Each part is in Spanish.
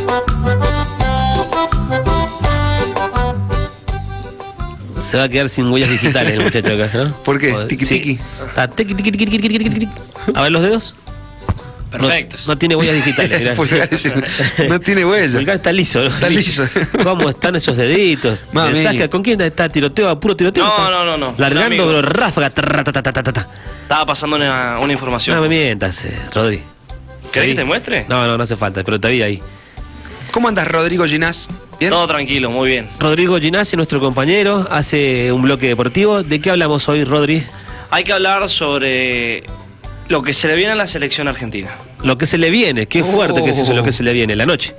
Se va a quedar sin huellas digitales el muchacho acá, ¿no? ¿Por qué? Tiki tiki. Ah, tiqui, tiqui, tiqui, tiqui, tiqui, tiqui. A ver los dedos. Perfectos. No tiene huellas digitales. Mirá. No tiene huellas. Pulgar está liso, ¿no? Está liso. ¿Cómo están esos deditos? Mami. Mensaje, ¿con quién está? ¿Tiroteo? ¿Puro tiroteo? No. Largando, pero ráfaga. Estaba pasando una información. No me mientas, Rodri. ¿Querés que te muestre? No hace falta, pero te vi ahí. ¿Cómo andas, Rodrigo Ginás? ¿Bien? Todo tranquilo, muy bien. Rodrigo Ginasi, nuestro compañero, hace un bloque deportivo. ¿De qué hablamos hoy, Rodri? Hay que hablar sobre lo que se le viene a la selección argentina. Lo que se le viene, qué fuerte que es eso, lo que se le viene, la noche.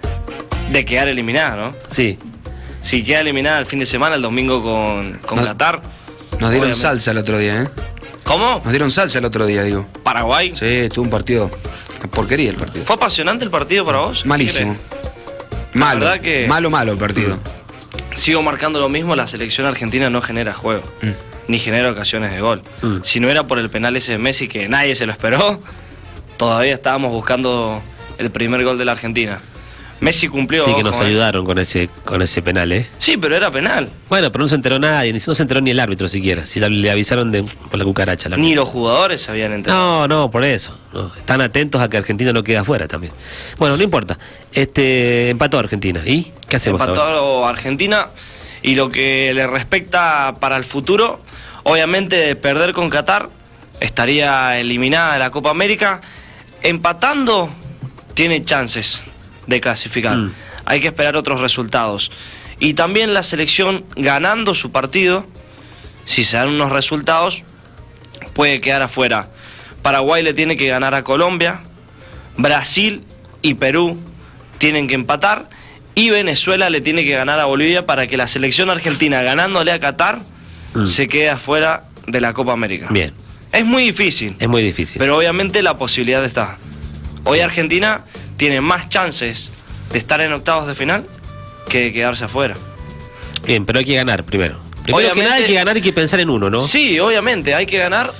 De quedar eliminada, ¿no? Sí. Si queda eliminada el fin de semana, el domingo con No, Qatar. Nos dieron obviamente. salsa el otro día, ¿eh? ¿Cómo? Nos dieron salsa el otro día, digo. Paraguay. Sí, estuvo un partido. Una porquería el partido. ¿Fue apasionante el partido para vos? Malísimo. ¿Qué crees? Malo. La verdad que- Malo el partido. Sigo marcando lo mismo, la selección argentina no genera juego, ni genera ocasiones de gol. Si no era por el penal ese de Messi que nadie se lo esperó, todavía estábamos buscando el primer gol de la Argentina. Messi cumplió. Sí, que nos ojo, ayudaron con ese penal, ¿eh? Sí, pero era penal. Bueno, pero no se enteró nadie, no se enteró ni el árbitro siquiera. Si le avisaron por la cucaracha. Ni los jugadores se habían enterado. No, por eso. No. Están atentos a que Argentina no quede afuera también. Bueno, no importa. Empató Argentina. ¿Y qué hacemos ahora? Empató Argentina y lo que le respecta para el futuro, obviamente de perder con Qatar, estaría eliminada de la Copa América. Empatando, tiene chances de clasificar. Hay que esperar otros resultados. Y también la selección ganando su partido, si se dan unos resultados, puede quedar afuera. Paraguay le tiene que ganar a Colombia, Brasil y Perú tienen que empatar, y Venezuela le tiene que ganar a Bolivia para que la selección argentina, ganándole a Qatar, se quede afuera de la Copa América. Bien. Es muy difícil. Es muy difícil. Pero obviamente la posibilidad está. Hoy Argentina tiene más chances de estar en octavos de final que de quedarse afuera. Bien, pero hay que ganar primero. Primero Obviamente- que nada hay que ganar y que pensar en uno, ¿no? Sí, obviamente, hay que ganar.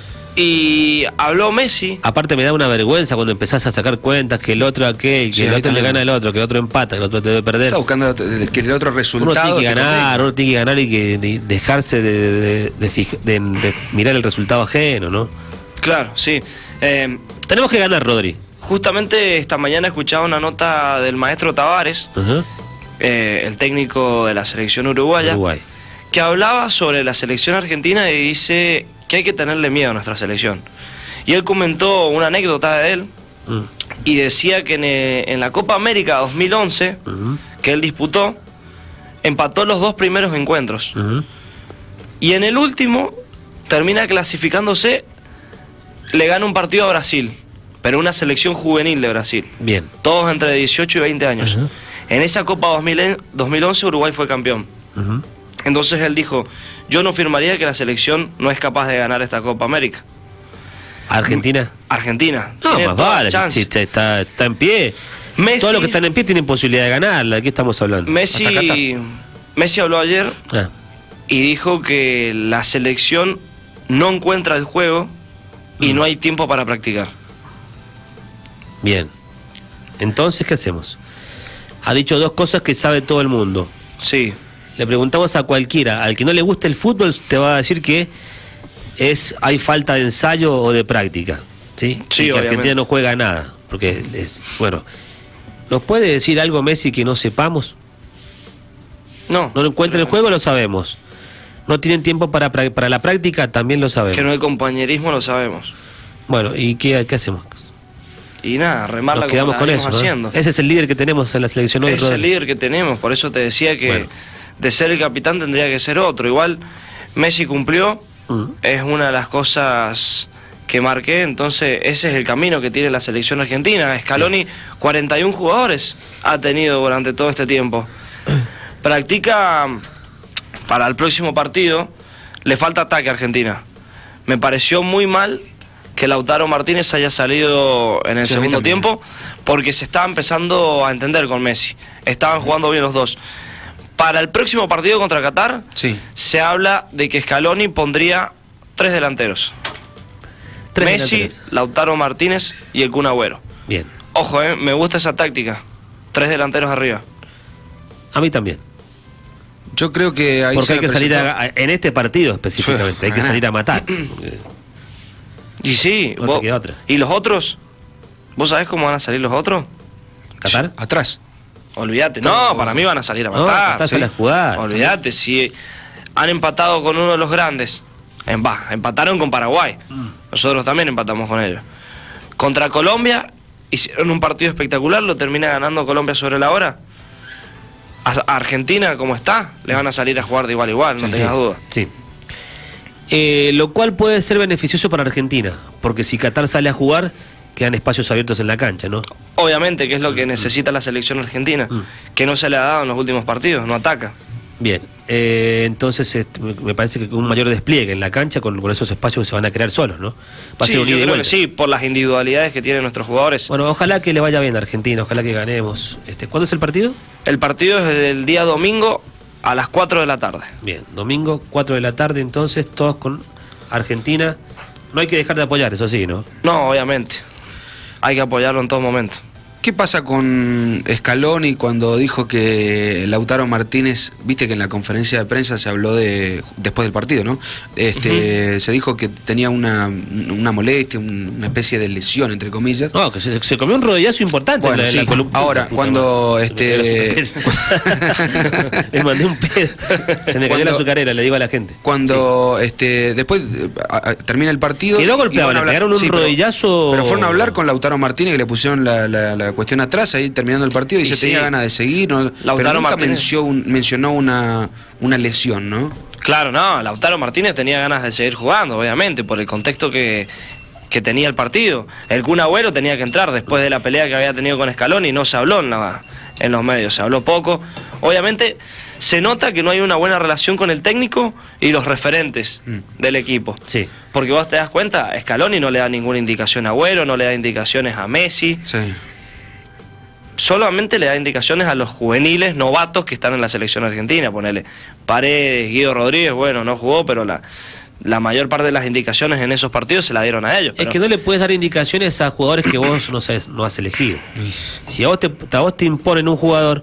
Y habló Messi. Aparte me da una vergüenza cuando empezás a sacar cuentas que el otro aquel, que Sí, el a mí otro le también. gana al otro, que el otro empata, que el otro debe perder. Está buscando que el otro Uno resultado. tiene que te ganar, uno tiene que ganar y que dejarse de mirar el resultado ajeno, ¿no? Claro, sí. Tenemos que ganar, Rodri. Justamente esta mañana escuchaba una nota del maestro Tavares, Ajá. el técnico de la selección uruguaya, Uruguay. que hablaba sobre la selección argentina y dice que hay que tenerle miedo a nuestra selección. Y él comentó una anécdota de él y decía que en la Copa América 2011, que él disputó, empató los 2 primeros encuentros. Y en el último termina clasificándose, le gana un partido a Brasil, pero una selección juvenil de Brasil. Bien. Todos entre 18 y 20 años. En esa Copa 2011 Uruguay fue campeón. Entonces él dijo, yo no firmaría que la selección no es capaz de ganar esta Copa América. ¿Argentina? Argentina. No, tiene más toda la vale, chance. si está en pie. Messi- Todos los que están en pie tienen posibilidad de ganarla. ¿De qué estamos hablando? Messi habló ayer Ah, y dijo que la selección no encuentra el juego y no hay tiempo para practicar. bien. Entonces, ¿qué hacemos? Ha dicho 2 cosas que sabe todo el mundo. Sí, Le preguntamos a cualquiera, al que no le guste el fútbol, te va a decir que hay falta de ensayo o de práctica. ¿Sí? Sí, Y que obviamente. Argentina no juega nada. Porque bueno. ¿Nos puede decir algo Messi que no sepamos? no. No lo encuentra el juego, lo sabemos. No tienen tiempo para la práctica, también lo sabemos. Que no hay compañerismo, lo sabemos. Bueno, ¿y qué hacemos? Y nada, remarla Nos quedamos como con la eso, venimos ¿no? haciendo. Ese es el líder que tenemos en la selección hoy, Es Rodri. el líder que tenemos, por eso te decía que Bueno. de ser el capitán tendría que ser otro. Igual Messi cumplió, es una de las cosas que marqué, entonces ese es el camino que tiene la selección argentina. Scaloni, 41 jugadores ha tenido durante todo este tiempo. Practica para el próximo partido, le falta ataque a Argentina. Me pareció muy mal que Lautaro Martínez haya salido en el Sí, a mí segundo también. tiempo, porque se estaba empezando a entender con Messi. Estaban jugando bien los dos. Para el próximo partido contra Qatar, Sí. se habla de que Scaloni pondría 3 delanteros. 3 Messi, delanteros. Lautaro Martínez y el Kun Agüero. Bien. Ojo, me gusta esa táctica. 3 delanteros arriba. A mí también. Yo creo que ahí Porque se hay que salir presentó- en este partido específicamente, hay que salir a matar. Y sí, No te queda otra. ¿y los otros? ¿Vos sabés cómo van a salir los otros? ¿Qatar? Atrás. Olvídate. No, para mí van a salir a No, matar. Qatar sale a jugar. Olvídate, si han empatado con uno de los grandes. Empataron con Paraguay. Nosotros también empatamos con ellos. Contra Colombia hicieron un partido espectacular, lo termina ganando Colombia sobre la hora. A Argentina, como está, le van a salir a jugar de igual a igual, no tengas duda. Sí. Lo cual puede ser beneficioso para Argentina, porque si Qatar sale a jugar, quedan espacios abiertos en la cancha, ¿no? Obviamente, que es lo que necesita la selección argentina, que no se le ha dado en los últimos partidos, no ataca. Bien, entonces me parece que un mayor despliegue en la cancha con esos espacios que se van a crear solos, ¿no? Va a Sí, ser un yo ida y creo que vuelta. sí, por las individualidades que tienen nuestros jugadores. Bueno, ojalá que le vaya bien a Argentina, ojalá que ganemos. ¿Cuándo es el partido? El partido es el día domingo a las 4 de la tarde. Bien, domingo, 4 de la tarde, entonces, todos con Argentina. No hay que dejar de apoyar, eso sí, ¿no? No, obviamente. Hay que apoyarlo en todo momento. ¿Qué pasa con Scaloni cuando dijo que Lautaro Martínez, viste que en la conferencia de prensa se habló después del partido, ¿no? Se dijo que tenía una molestia, una especie de lesión, entre comillas. No, que se comió un rodillazo importante. Bueno, en la sí. columna. Ahora, Puta cuando madre. Le mandé un pedo. Se me cayó Cuando- la azucarera, le digo a la gente. Cuando después termina el partido. Quedó golpeado, y van a le hablar- pegaron un rodillazo. Pero fueron a hablar con Lautaro Martínez, que le pusieron la cuestión atrás, ahí terminando el partido, y Y se sí. tenía ganas de seguir, ¿no? Pero Lautaro nunca Martínez. mencionó una lesión, ¿no? Claro, no, Lautaro Martínez tenía ganas de seguir jugando, obviamente, por el contexto que tenía el partido. El Kun Agüero tenía que entrar después de la pelea que había tenido con Scaloni y no se habló en los medios, se habló poco. Obviamente se nota que no hay una buena relación con el técnico y los referentes del equipo. Sí. Porque vos te das cuenta, Scaloni no le da ninguna indicación a Agüero, no le da indicaciones a Messi, Sí. solamente le da indicaciones a los juveniles novatos que están en la selección argentina, ponele Paredes, Guido Rodríguez, bueno, no jugó, pero la mayor parte de las indicaciones en esos partidos se la dieron a ellos. Es pero- que no le puedes dar indicaciones a jugadores que vos no has elegido. Si a vos te imponen un jugador,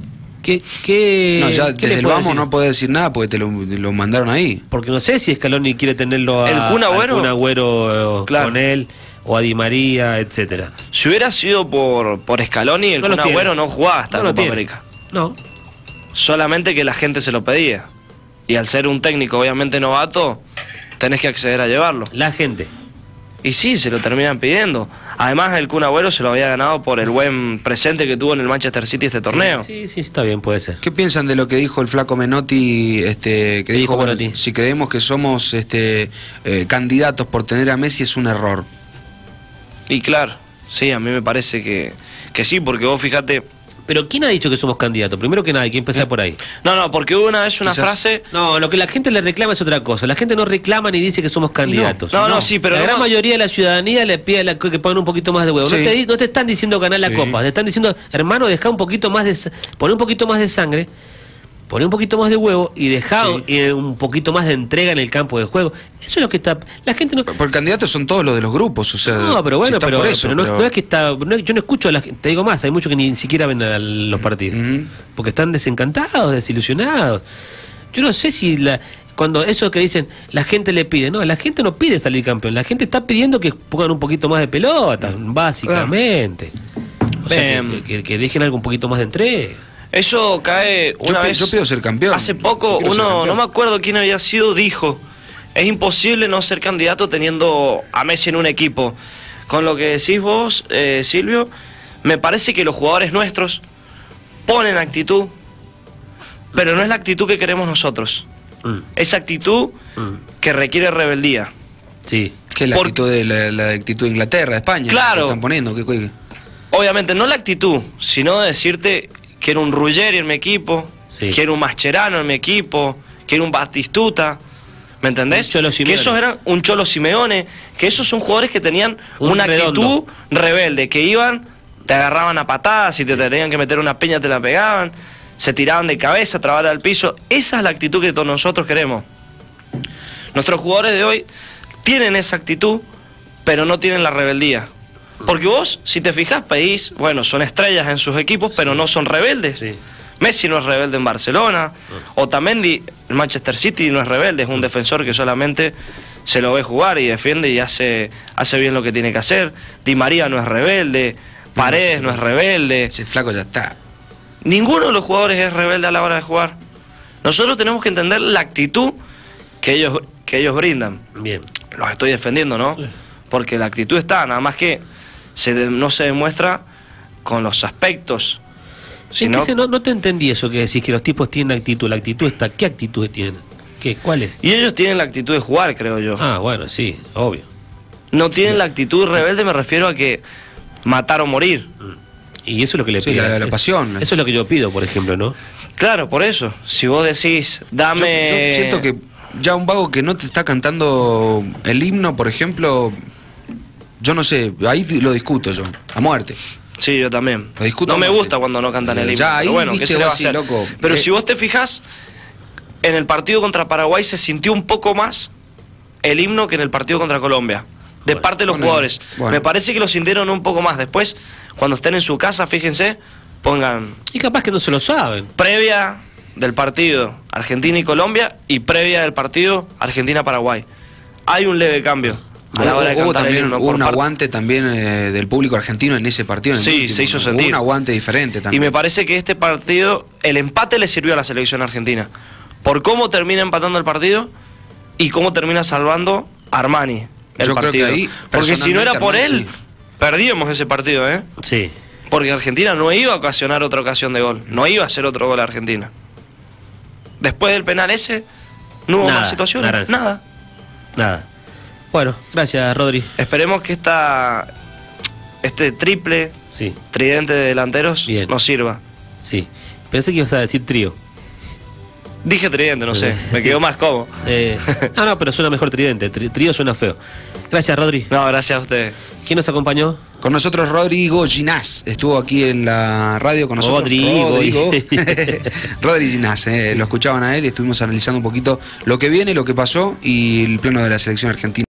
¿qué No, ya qué desde le el podés vamos decir? no podés decir nada porque te lo mandaron ahí. Porque no sé si Scaloni quiere tenerlo ¿El Kun Agüero? al Kun Agüero Claro. con él, o a Di María, etcétera. Si hubiera sido por Scaloni, el No lo Kun tiene. Agüero no jugaba hasta No la lo Copa tiene. América. No. Solamente que la gente se lo pedía. Y al ser un técnico obviamente novato, tenés que acceder a llevarlo. La gente. Y sí, se lo terminan pidiendo. Además, el Kun Agüero se lo había ganado por el buen presente que tuvo en el Manchester City este torneo. Sí, está bien, puede ser. ¿Qué piensan de lo que dijo el flaco Menotti, que ¿Qué dijo, dijo bueno, Menotti? si creemos que somos candidatos por tener a Messi es un error? Y claro, sí, a mí me parece que sí, porque vos fíjate... Pero ¿quién ha dicho que somos candidatos? Primero que nada, hay que empezar por ahí. No, porque hubo una vez una Quizás- frase... No, lo que la gente le reclama es otra cosa. La gente no reclama ni dice que somos candidatos. No, sí, pero la no- gran mayoría de la ciudadanía le pide que pongan un poquito más de huevo. Sí. No te están diciendo ganar la Sí. copa, te están diciendo, hermano, deja un poquito más de, poné un poquito más de sangre, poné un poquito más de huevo y deja Sí. un poquito más de entrega en el campo de juego. Eso es lo que está. La gente no. Porque candidatos son todos los de los grupos, o sea. No, pero bueno, si están pero, por eso, pero no es que está. Yo no escucho a la gente. Te digo más, hay muchos que ni siquiera ven los partidos. Ujú. Porque están desencantados, desilusionados. Yo no sé si cuando eso que dicen, la gente le pide. No, la gente no pide salir campeón. La gente está pidiendo que pongan un poquito más de pelota, básicamente. O sea, que dejen algo un poquito más de entrega. Eso cae una vez... yo pido ser campeón. Hace poco, Yo quiero ser no campeón. me acuerdo quién había sido, dijo, es imposible no ser candidato teniendo a Messi en un equipo. Con lo que decís vos, Silvio, me parece que los jugadores nuestros ponen actitud, pero no es la actitud que queremos nosotros. Es actitud que requiere rebeldía. Sí. ¿Qué es la Porque- actitud de la actitud de Inglaterra, de España? Claro. ¿Qué están poniendo? ¿Qué? Obviamente, no la actitud, sino decirte, quiero un Ruggeri en mi equipo, Sí. quiero un Mascherano en mi equipo, quiero un Batistuta, ¿me entendés? Un Cholo Que Simeone. esos eran un Cholo Simeone, que esos son jugadores que tenían Un una Redondo. actitud rebelde, que iban, te agarraban a patadas, si te tenían que meter una peña te la pegaban, se tiraban de cabeza, trababan al piso. Esa es la actitud que todos nosotros queremos. Nuestros jugadores de hoy tienen esa actitud, pero no tienen la rebeldía. Porque vos, si te fijas, pedís, bueno, son estrellas en sus equipos, pero no son rebeldes. Sí. Messi no es rebelde en Barcelona, Otamendi, el Manchester City no es rebelde, es un defensor que solamente se lo ve jugar y defiende y hace bien lo que tiene que hacer. Di María no es rebelde, Paredes no es rebelde. Ese flaco ya está. Ninguno de los jugadores es rebelde a la hora de jugar. Nosotros tenemos que entender la actitud que ellos brindan. Bien. Los estoy defendiendo, ¿no? Sí. Porque la actitud está, nada más que no se demuestra con los aspectos. Sino, No te entendí eso que decís, que los tipos tienen actitud. La actitud está. ¿Qué actitudes tienen? ¿Qué? ¿Cuáles? y ellos tienen la actitud de jugar, creo yo. Ah, bueno, sí, obvio. No tienen la actitud rebelde, me refiero a que matar o morir. Y eso es lo que le Sí, pido. la pasión. Eso es lo que yo pido, por ejemplo, ¿no? Claro, por eso. Si vos decís, dame... Yo siento que ya un vago que no te está cantando el himno, por ejemplo, yo no sé, ahí lo discuto yo, a muerte. Sí, yo también. Lo discuto No me mucho. gusta cuando no cantan el himno. Ya, ahí, pero bueno, viste, ¿qué se le va a vos decís, hacer? loco, Pero si vos te fijas, en el partido contra Paraguay se sintió un poco más el himno que en el partido contra Colombia. De Bueno, parte de los bueno, jugadores. bueno. Me parece que lo sintieron un poco más. Después, cuando estén en su casa, fíjense, pongan Y capaz que no se lo saben. previa del partido Argentina y Colombia y previa del partido Argentina-Paraguay. Hay un leve cambio a la hora de Hubo cantar el también himno hubo por un parte- aguante también del público argentino en ese partido. En el Sí, último, se hizo ¿no? sentir. Hubo un aguante diferente Y también. me parece que este partido, el empate le sirvió a la selección argentina. Por cómo termina empatando el partido y cómo termina salvando Armani el Yo creo partido. que ahí, Porque si no era por él, personalmente, perdíamos ese partido, ¿eh? Sí. Porque Argentina no iba a ocasionar otra ocasión de gol. No iba a hacer otro gol a Argentina. Después del penal ese, no hubo Nada, más situaciones. naranja. Nada. Nada. Bueno, gracias, Rodri. Esperemos que este triple Sí, tridente de delanteros Bien. nos sirva. sí. Pensé que ibas a decir trío. Dije tridente, no sé. Me Sí. quedó más cómodo. No, pero suena mejor tridente. Trío suena feo. Gracias, Rodri. No, gracias a ustedes. ¿Quién nos acompañó? Con nosotros Rodrigo Ginás, estuvo aquí en la radio con nosotros. Rodrigo. Rodrigo Ginás, lo escuchaban a él y estuvimos analizando un poquito lo que viene, lo que pasó y el plano de la selección argentina.